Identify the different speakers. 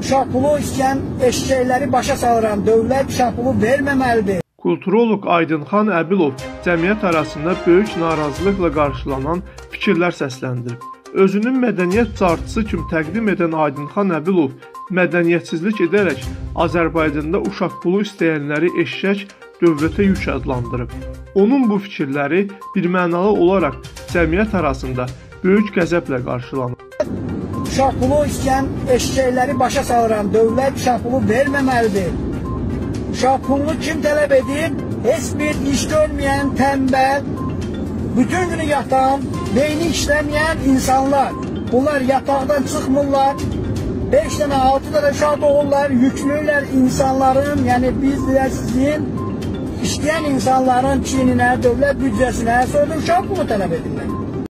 Speaker 1: uşaq pulu istəyən eşşəkləri başa salıram. Dövlət uşaq pulu verməməlidir.
Speaker 2: Kulturolog Aydınxan Əbilov cəmiyyət arasında böyük narazılıqla qarşılanan fikirlər səsləndirib. Özünün mədəniyyət carçısı kimi təqdim edən Aydınxan Əbilov mədəniyyətsizlik edərək Azərbaycanda uşaq pulu istəyənləri eşşək dövlətə yük adlandırıb. Onun bu fikirləri birmənalı olaraq cəmiyyət arasında böyük qəzəblə qarşılanıb.
Speaker 1: Uşaq pulu istəyən eşşəkləri başa salıram. Dövlət uşaq pulu verməməlidir. Uşaq pulunu kim tələb edir? Heç bir iş görməyən, tənbəl, bütün günü yatan, beyni işləməyən insanlar. Bunlar yataqdan çıxmırlar. 5 dənə, 6 dənə uşaq doğurlar, yüklürlər insanların, yəni bizlər sizin işləyən insanların çiyninə, dövlət büdcəsinə, sonra uşaq pulu tələb edirlər.